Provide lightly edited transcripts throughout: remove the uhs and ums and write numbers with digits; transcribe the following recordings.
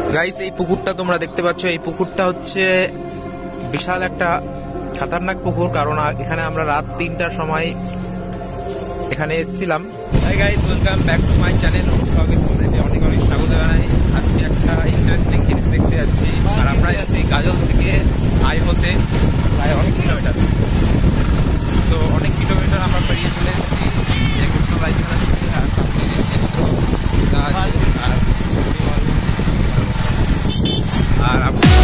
Guys এই পুকুরটা তোমরা দেখতে পাচ্ছ, এই পুকুরটা হচ্ছে বিশাল একটা খতরনাক পুকুর, কারণ এখানে আমরা রাত 3টার সময় এখানে এসেছিলাম। Hi guys, welcome back to my channel. অনেক অনেক স্বাগত জানাই। আজকে একটা ইন্টারেস্টিং জিনিস দেখতে যাচ্ছি, আর আমরা এসেছি গাজল থেকে আই হতে প্রায় অনেক কিলোমিটার। তো অনেক কিলোমিটার আমরা পেরিয়ে চলে এসেছি। আর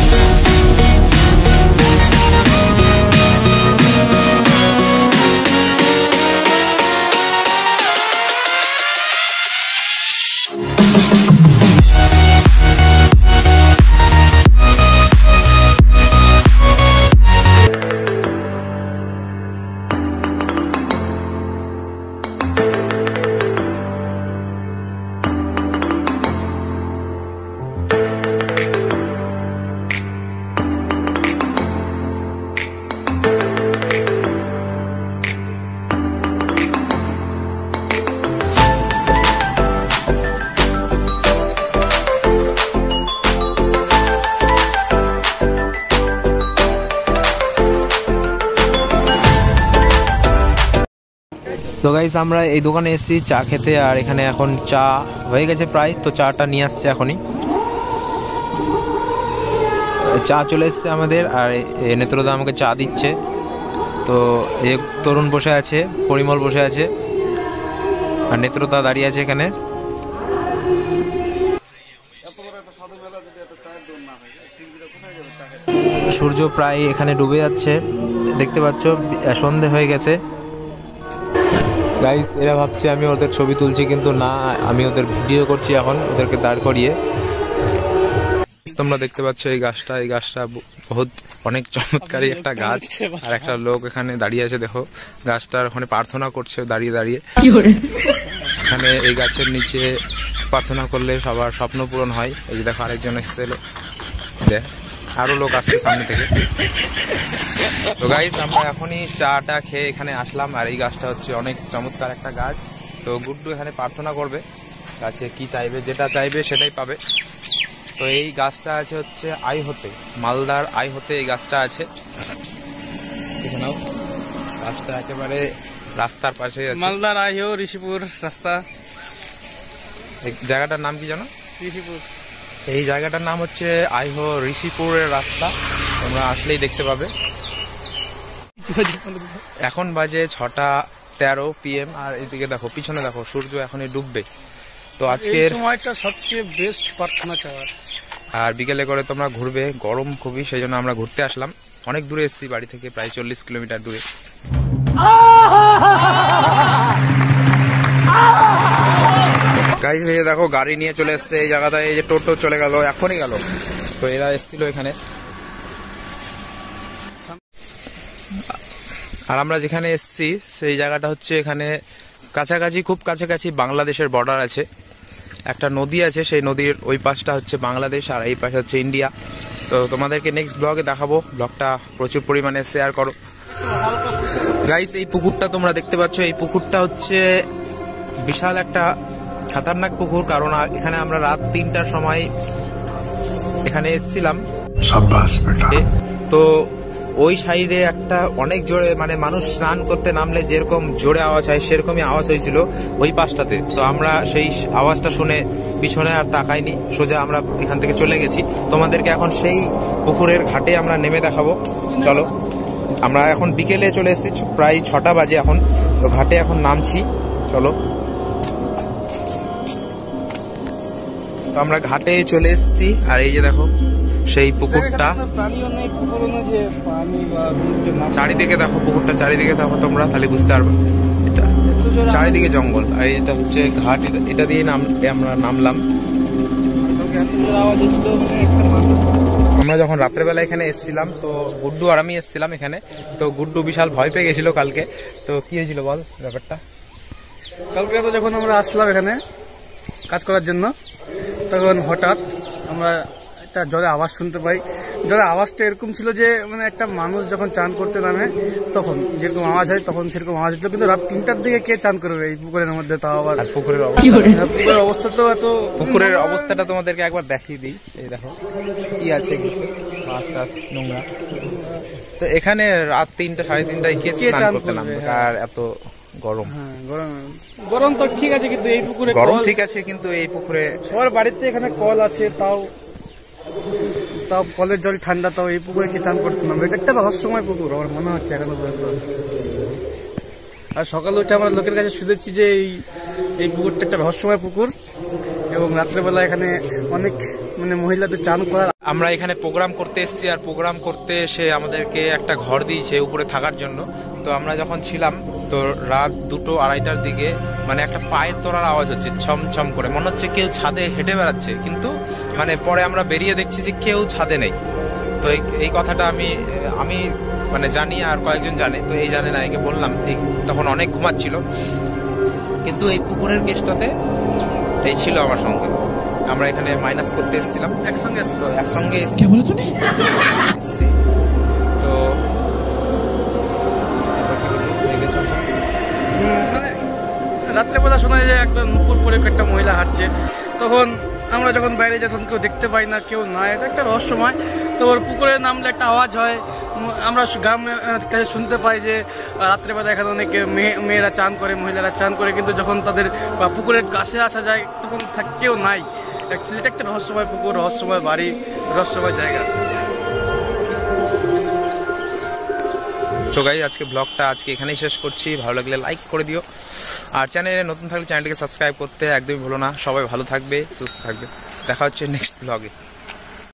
তো গাইস, আমরা এই দোকানে এসেছি চা খেতে, আর এখানে এখন চা হয়ে গেছে প্রায়। তো চাটা নিয়ে আসছে এখনই, চা চলে এসছে আমাদের। আর নেত্রদা আমাকে চা দিচ্ছে। তো এই তরুণ বসে আছে, পরিমল বসে আছে, আর নেত্রদা দাঁড়িয়ে আছে এখানে। সূর্য প্রায় এখানে ডুবে যাচ্ছে, দেখতে পাচ্ছ, সন্ধে হয়ে গেছে। গাইস, এরা ভাবছে আমি ওদের ছবি তুলছি, কিন্তু না, আমি ওদের ভিডিও করছি এখন, ওদেরকে দাঁড় করিয়ে। তোমরা দেখতে পাচ্ছ এই গাছটা বহুত অনেক চমৎকারী একটা গাছ। আর একটা লোক এখানে দাঁড়িয়ে আছে, দেখো গাছটার ওখানে প্রার্থনা করছে দাঁড়িয়ে দাঁড়িয়ে। এখানে এই গাছের নিচে প্রার্থনা করলে সবার স্বপ্ন পূরণ হয়। এই যে দেখো আরেকজন এসেছিল, আরো লোক আসছে সামনে থেকে। তো গাইস, আমরা এখনই চাটা খেয়ে এখানে আসলাম। আর এই গাছটা হচ্ছে অনেক চমৎকার একটা গাছ। তো গুড্ডু এখানে প্রার্থনা করবে, গাছে কি চাইবে, যেটা চাইবে সেটাই পাবে। তো এই গাছটা আছে হচ্ছে আই হতে, মালদার আই হতে এই গাছটা আছে। এখানেও গাছটা একেবারে রাস্তার পাশে আছে, মালদার আইহো ঋষিপুর রাস্তা। এই জায়গাটার নাম কি জানো? ঋষিপুর। এই জায়গাটার নাম হচ্ছে আইহো ঋষিপুরের রাস্তা, তোমরা আসলেই দেখতে পাবে। এখন বাজে 6:13 PM। আর এদিকে দেখো, পিছনে দেখো, সূর্য এখনই ডুববে। তো আজকের সময়টা সবচেয়ে বেস্ট প্রার্থনা চাওয়ার। আর বিকেলে করে তোমরা ঘুরবে, গরম খুবই, সেই জন্য আমরা ঘুরতে আসলাম। অনেক দূরে এসেছি, বাড়ি থেকে প্রায় 40 কিলোমিটার দূরে। গাইস, এই যে দেখো গাড়ি নিয়ে চলে এসছে এই জায়গাটায়। এই যে টোটো চলে গেল, এখনই গেল। তো এরা এসেছিল এখানে। আর আমরা যেখানে এসেছি সেই জায়গাটা হচ্ছে এখানে কাছাকাছি, খুব কাছাকাছি বাংলাদেশের বর্ডার আছে। একটা নদী আছে, সেই নদীর ওই পাশটা হচ্ছে বাংলাদেশ, আর এই পাশে হচ্ছে ইন্ডিয়া। তো তোমাদেরকে নেক্সট ব্লগে দেখাবো, ব্লগটা প্রচুর পরিমাণে শেয়ার করো। গাইস, এই পুকুরটা তোমরা দেখতে পাচ্ছ, এই পুকুরটা হচ্ছে বিশাল একটা খতরনাক পুকুর, কারণ এখানে আমরা রাত 3টার সময় এখানে এসেছিলাম। তো ওই সাইডে একটা অনেক জোরে, মানে মানুষ স্নান করতে নামলে যেরকম জোরে আওয়াজ হয় সেরকমই আওয়াজ হয়েছিল ওই পাশটাতে। তো আমরা সেই আওয়াজটা শুনে পিছনে আর তাকাইনি, সোজা আমরা এখান থেকে চলে গেছি। তোমাদেরকে এখন সেই পুকুরের ঘাটে আমরা নেমে দেখাবো, চলো। আমরা এখন বিকেলে চলে এসেছি, প্রায় 6টা বাজে এখন। তো ঘাটে এখন নামছি, চলো। তো আমরা ঘাটে চলে এসেছি, আর এই যে দেখো সেই পুকুরটা, চারিদিকে দেখো পুকুরটা, চারিদিকে দেখো তোমরা, তাহলে বুঝতে পারবে। এটা চারিদিকে জঙ্গল, আর এটা হচ্ছে ঘাট। এটা দিয়ে আমরা নামলাম। আমরা যখন রাত্রেবেলা এখানে এসেছিলাম, তো গুড্ডু আর আমি এসেছিলাম এখানে। তো গুড্ডু বিশাল ভয় পেয়ে গেছিল কালকে। তো কি হয়েছিল বল ব্যাপারটা? কালকে তো যখন আমরা আসলাম এখানে কাজ করার জন্য, তখন হঠাৎ আমরা একটা জোরে আওয়াজ শুনতে পাই, যারা আওয়াজটা এরকম ছিল যে মানে একটা মানুষ যখন চান করতে নামে তখন যেরকম আওয়াজ হয় তখন সেরকম আওয়াজ হতো, কিন্তু রাত 3টার দিকে কে চান করবে এই পুকুরের মধ্যে? তাও আবার পুকুরের অবস্থা তো এত, পুকুরের অবস্থাটা তোমাদেরকে একবার দেখিয়ে দিই। এই দেখো কি আছে, মাছ টাছ নোংরা। তো এখানে রাত 3টা 3:30টায় কে স্নান করতে নামবে? আর এত গরম। গরম তো ঠিক আছে, কিন্তু এই পুকুরে গরম ঠিক আছে, কিন্তু এই পুকুরে সবার বাড়িতে এখানে কল আছে, তাও কলের জল ঠান্ডা, তাও এই পুকুরে কি চান করতে নামবে? এটা একটা রহস্যময় পুকুর আমার মনে হচ্ছে এখনো পর্যন্ত। আর সকালে উঠে আমরা লোকের কাছে শুনেছি যে এই পুকুরটা একটা রহস্যময় পুকুর, এবং রাত্রেবেলা এখানে অনেক মানে মহিলাদের চান করার। আমরা এখানে প্রোগ্রাম করতে এসেছি, আর প্রোগ্রাম করতে এসে আমাদেরকে একটা ঘর দিয়েছে উপরে থাকার জন্য। তো আমরা যখন ছিলাম তো রাত 2টো 2:30টার দিকে মানে একটা পায়ের তোলার আওয়াজ হচ্ছে ছমছম করে, মনে হচ্ছে কেউ ছাদে হেঁটে বেড়াচ্ছে, কিন্তু মানে পরে আমরা বেরিয়ে দেখছি যে কেউ ছাদে নেই। তো এই কথাটা আমি মানে জানি, আর কয়েকজন জানে, তো এই জানে না, একে বললাম। তখন অনেক ঘুমাচ্ছিল, কিন্তু এই পুকুরের কেসটাতে এই ছিল আমার সঙ্গে। আমরা এখানে মাইনাস করতে এসেছিলাম একসঙ্গে এসেছি। তো রাত্রেবেলা শোনা যায় একটা নুপুর পরে একটা মহিলা হাঁটছে, তখন আমরা যখন বাইরে যাই তখন কেউ দেখতে পাই না, কেউ নাই, এটা একটা রহস্যময়। তো ওর পুকুরে নামলে একটা আওয়াজ হয়, আমরা গ্রামের কাছে শুনতে পাই যে রাত্রেবেলা এখানে অনেক মেয়েরা চান করে, মহিলারা চান করে, কিন্তু যখন তাদের পুকুরের কাছে আসা যায় তখন কেউ নাই। অ্যাকচুয়ালি এটা একটা রহস্যময় পুকুর, রহস্যময় বাড়ি, রহস্যময় জায়গা। তো গাইস, আজকে ব্লগটা এখানেই শেষ করছি। ভালো লাগলে লাইক করে দিও, আর চ্যানেলে নতুন থাকলে চ্যানেলটিকে সাবস্ক্রাইব করতে একদমই ভুলো না। সবাই ভালো থাকবে, সুস্থ থাকবে, দেখা হচ্ছে নেক্সট ব্লগে।